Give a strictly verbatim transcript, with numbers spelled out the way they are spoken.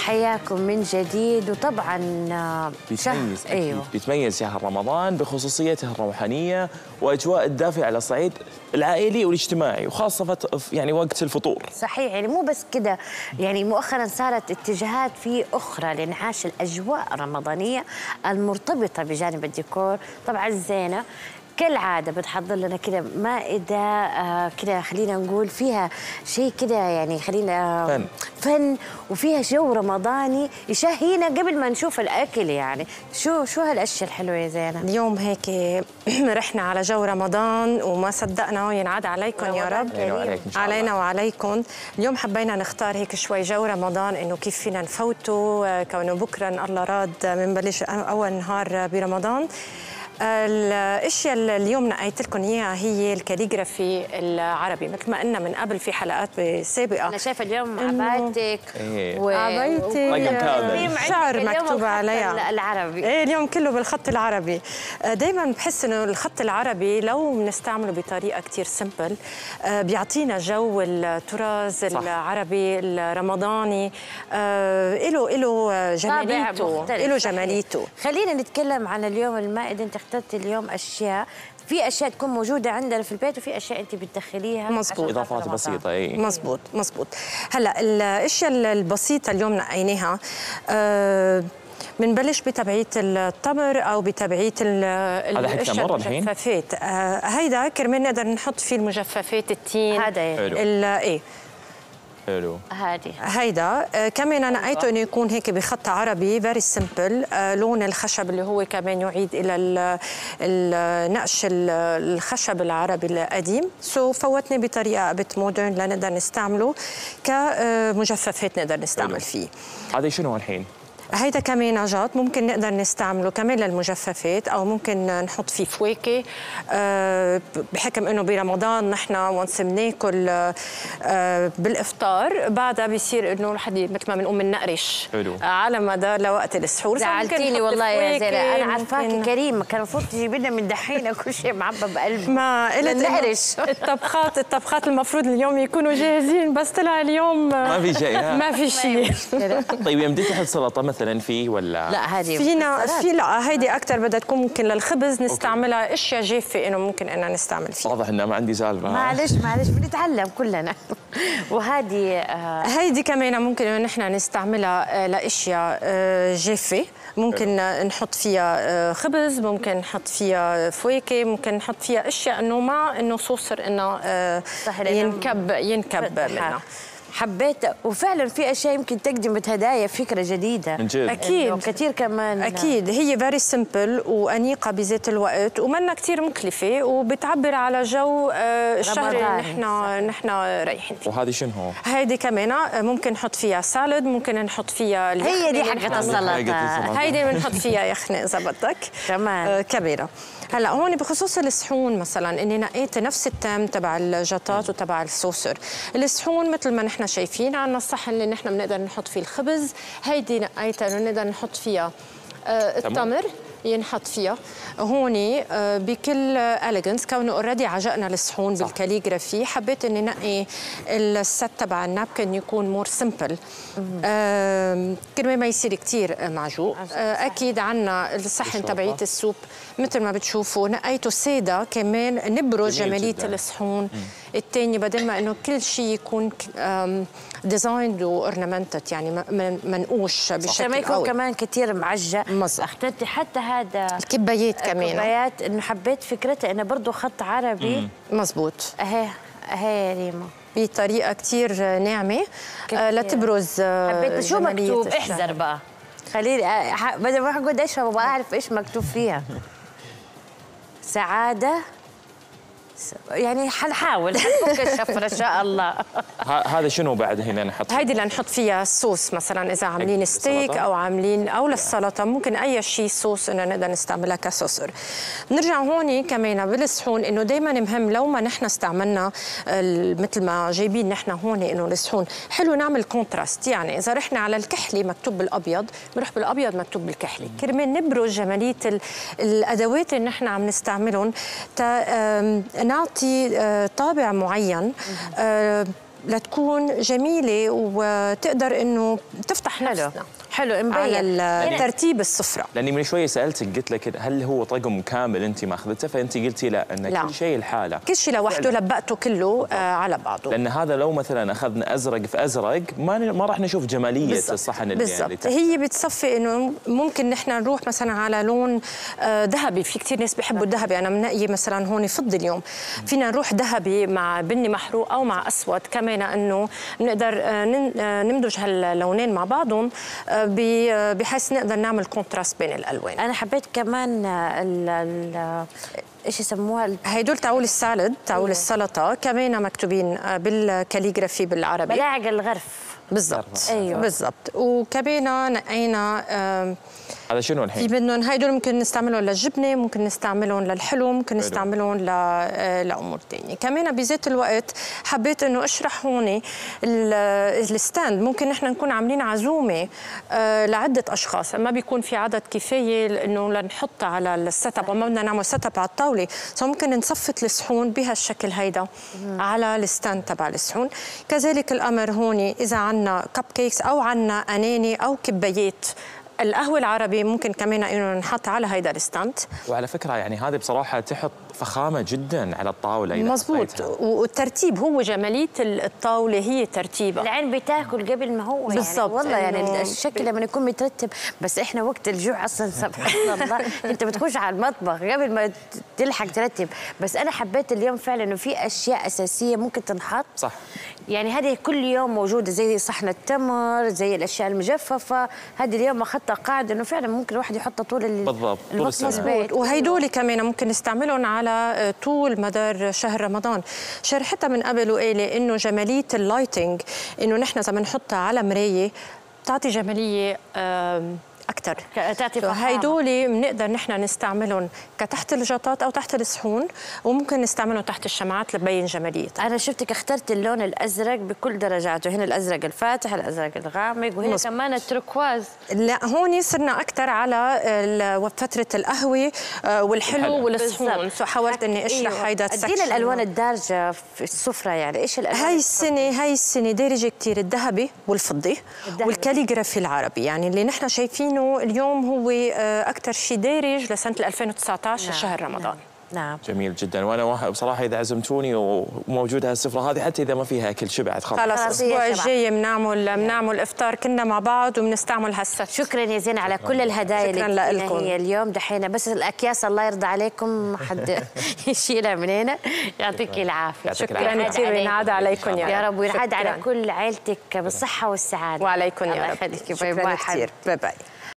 حياكم من جديد. وطبعا بيتميز شهر ايوه بيتميز شهر رمضان بخصوصيته الروحانيه واجواء الدافئه على الصعيد العائلي والاجتماعي، وخاصه يعني وقت الفطور. صحيح، يعني مو بس كده، يعني مؤخرا صارت اتجاهات في اخرى لانعاش الاجواء الرمضانيه المرتبطه بجانب الديكور. طبعا زينه كالعادة بتحضر لنا كده مائدة آه كده، خلينا نقول فيها شيء كده، يعني خلينا فن فن وفيها جو رمضاني يشهينا قبل ما نشوف الأكل. يعني شو شو هالأشياء الحلوة يا زينة؟ اليوم هيك رحنا على جو رمضان وما صدقنا ينعاد عليكم يا رب. علينا وعليكم. اليوم حبينا نختار هيك شوي جو رمضان، إنه كيف فينا نفوته، كونه بكرة إن الله راد بنبلش أول نهار برمضان. الاشياء اللي اليوم نقيت لكم اياها هي الكاليغرافي العربي، مثل ما قلنا من قبل في حلقات سابقه. انا شايفه اليوم عبايتك و... عبايتك شعر مكتوب عليها العربي. ايه اليوم كله بالخط العربي. دائما بحس انه الخط العربي لو بنستعمله بطريقه كثير سمبل بيعطينا جو التراث العربي الرمضاني، له له جماليته له جماليته. خلينا نتكلم عن اليوم المائدة. انت اخترت اليوم اشياء، في اشياء تكون موجوده عندنا في البيت وفي اشياء انت بتدخليها. مزبوط، اضافات بسيطه. اي مزبوط مزبوط. هلا الاشياء البسيطه اليوم نقيناها، أه بنبلش بتبعية التمر او بتبعية الاشياء المجففات. أه هيدا كرمال نقدر نحط فيه المجففات، التين، هذا ايه حلو. هادي هيدا آه كمان انا نقيته انه يكون هيك بخط عربي فيري سمبل. آه لون الخشب اللي هو كمان يعيد الى النقش الخشب العربي القديم. سو so فوتني بطريقه ابت مودرن لنقدر نستعمله كمجففات نقدر نستعمل حلو. فيه. هذا شنو الحين؟ هيدا كمان نجاط ممكن نقدر نستعمله كمان للمجففات، او ممكن نحط فيه فواكه. أه بحكم انه برمضان نحن وانس بناكل أه بالافطار بعدها بيصير انه الحديد مثل ما بنقوم بنقرش على مدى لوقت السحور. زعلتيني والله يا زينة، انا عارفاكي كريمه، كان المفروض تجيبي لنا من دحين كل شيء معبى بقلبي. ما قلت نقرش الطبخات الطبخات المفروض اليوم يكونوا جاهزين، بس طلع اليوم ما في شيء. ما في شيء. طيب يمديك تحط سلطه مثلا فيه ولا لا؟ هذه فينا في لا هيدي اكثر بدها تكون ممكن للخبز نستعملها. أوكي. اشياء جافه انه ممكن اننا نستعمل فيها. واضح انه ما عندي سالفه. معلش معلش بنتعلم كلنا. وهذه آه هيدي كمان ممكن انه نحن نستعملها لاشياء آه جافه، ممكن حلو. نحط فيها خبز، ممكن نحط فيها فواكه، ممكن نحط فيها اشياء انه ما انه صوصر انه آه ينكب ينكب منها. حبيت، وفعلا في اشياء يمكن تقدمت هدايا، فكره جديده. من جد. اكيد كثير كمان. اكيد هي فيري سمبل وانيقه بذات الوقت ومنا كثير مكلفه وبتعبر على جو الشهر اللي نحن نحن رايحين فيه. وهذه شنو هو؟ هيدي كمان ممكن نحط فيها سالد، ممكن نحط فيها هي دي حقة السلطه، هيدي بنحط فيها يخنق اذا بدك كمان آه كبيره. هلا هون بخصوص الصحون مثلا اني نقيت نفس التام تبع الجاطات وتبع السوسر. الصحون مثل ما نحن شايفين عندنا الصحن اللي نحن بنقدر نحط فيه الخبز، هيدي نقيتها انه نقدر نحط فيها آه التمر ينحط فيها. هون آه بكل اليجنس كونه اوريدي عجقنا الصحون بالكاليغرافي، حبيت اني نقي الست تبع النابكن يكون مور سمبل آه كرمال ما يصير كثير معجوق. آه اكيد عندنا الصحن تبعية السوب مثل ما بتشوفوا نقيته ساده كمان نبرز جماليه الصحون الثانيه، بدل ما انه كل شيء يكون ديزايند واورنمنتد يعني منقوش بشكل ما يكون كمان كثير معجق. اخترتي حتى هذا الكبايات كمان، الكبايات انه حبيت فكرتها انه برضه خط عربي. مزبوط. اهي اهي يا ريما بطريقه كثير ناعمه آه لتبرز آه حبيت. شو مكتوب؟ احذر بقى، خليني بدل ما اقعد اشرب ابغى اعرف ايش مكتوب فيها. سعاده يعني حنحاول حنفك الشفره ان شاء الله. هذا شنو بعد هنا نحط؟ هيدي اللي نحط فيها الصوص مثلا اذا عاملين ستيك او عاملين او للسلطه، ممكن اي شيء صوص انه نقدر نستعملها كسوسر. بنرجع هون كمان بالصحون انه دائما مهم لو ما نحن استعملنا مثل ما جايبين نحن هون انه الصحون حلو نعمل كونتراست. يعني اذا رحنا على الكحلي مكتوب بالابيض بنروح بالابيض مكتوب بالكحلي كرمال نبرز جماليه الادوات اللي نحن عم نستعملهم تا نعطي طابع معين لتكون جميله وتقدر انه تفتح حلو نفسنا حلو على مبين ترتيب السفره. لاني من شويه سالتك قلت لك هل هو طقم كامل انت ماخذته، فانت قلتي لا ان لا. كل شيء الحاله، كل شيء لوحده لبقته كله آه على بعضه. لان هذا لو مثلا اخذنا ازرق في ازرق ما ما راح نشوف جماليه بالزبط. الصحن اللي بالضبط. هي بتصفي انه ممكن نحن نروح مثلا على لون آه ذهبي، في كثير ناس بيحبوا الذهبي، انا منقي مثلا هون فضي اليوم، فينا نروح ذهبي مع بني محروق او مع اسود، كمان انه بنقدر آه نمدج هاللونين مع بعضهم آه بحيث نقدر نعمل كونتراست بين الالوان. انا حبيت كمان ال ال ايش يسموها هدول تعول السالد، تعول السلطه، كمان مكتوبين بالكاليغرافي بالعربي ملاعق الغرف. بالضبط ايوه بالضبط. وكمان نقينا هذا شنو الحين؟ في بدهم هدول ممكن نستعملهم للجبنه، ممكن نستعملهم للحلو، ممكن نستعملهم ل... لامور ثانيه. كمان بذات الوقت حبيت انه اشرح هون الستاند، ممكن نحن نكون عاملين عزومه لعده اشخاص، ما بيكون في عدد كفايه انه لنحط على السيت اب، وما بدنا نعمل سيت اب على الطاوله، فممكن نصفط الصحون بهالشكل هيدا على الستاند تبع الصحون. كذلك الامر هون اذا عندنا كب كيكس او عندنا اناني او كبايات القهوة العربي، ممكن كمان انه نحط على هيدا الستاند. وعلى فكره يعني هذه بصراحه تحط فخامه جدا على الطاوله. مزبوط. والترتيب هو جماليه الطاوله، هي ترتيبها. العين بتاكل قبل ما هو يعني بالضبط. والله يعني الشكل لما يكون مترتب، بس احنا وقت الجوع اصلا سبحان الله انت بتخش على المطبخ قبل ما تلحق ترتب. بس انا حبيت اليوم فعلا انه في اشياء اساسيه ممكن تنحط، صح، يعني هذه كل يوم موجوده، زي صحن التمر، زي الاشياء المجففه، هذه اليوم اخذتها قاعده انه فعلا ممكن الواحد يحطها طول بالضبط طول السنه. وهيدول كمان ممكن نستعملهم على طول مدار شهر رمضان. شرحتها من قبل وقالي انه جماليه اللايتنج، انه نحن اذا بنحطها على مرايه بتعطي جماليه اكثر. هيدول بنقدر نحن نستعملهم كتحت الجاطات او تحت الصحون، وممكن نستعملهم تحت الشمعات لتبين جماليتها. انا شفتك اخترت اللون الازرق بكل درجاته، هنا الازرق الفاتح، الازرق الغامق، وهنا مصر. كمان التركواز. لا هون صرنا اكثر على فتره القهوه والحلو والصحون، فحاولت اني اشرح أيوة. هيدا السكشن. ادينا الالوان الدارجه في السفره، يعني ايش الالوان؟ هاي السنه هاي السنه دارجه كثير الذهبي والفضي الدهبي. والكاليغرافي العربي، يعني اللي نحن شايفينه اليوم هو أكثر شيء دارج لسنة ألفين وتسعة عشر نعم. شهر رمضان. نعم. نعم جميل جدا. وانا بصراحه اذا عزمتوني وموجوده هالسفره هذه، حتى اذا ما فيها اكل شبعت خلاص. خلاص الاسبوع الجاي بنعمل بنعمل افطار كنا مع بعض وبنستعمل هالست. شكرا يا زين على كل الهدايا اللي لكم هي اليوم. دحين بس الاكياس الله يرضى عليكم حد يشيلها من هنا. يعطيك العافيه. شكرا كثير، ينعاد عليكم يا, يا رب، وينعاد على كل عائلتك بالصحه والسعاده. وعليكم يا رب. باي باي. باي باي.